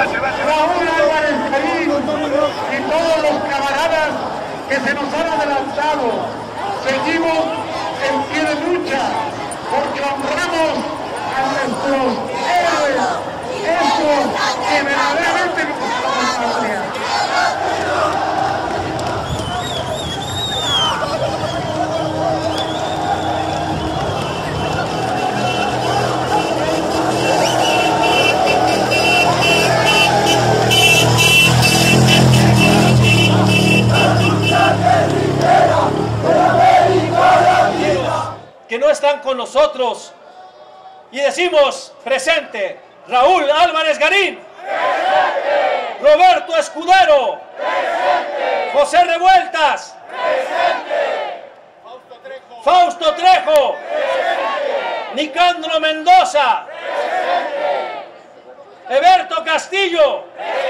Raúl Álvarez Garín y todos los camaradas que se nos han adelantado. Seguimos en pie de lucha porque honramos a nuestros héroes, esos que verdaderamente nos buscan la patria. Que no están con nosotros y decimos presente: Raúl Álvarez Garín, presente. Roberto Escudero, presente. José Revueltas, presente. Fausto Trejo, presente. Nicandro Mendoza, presente. Eberto Castillo, presente.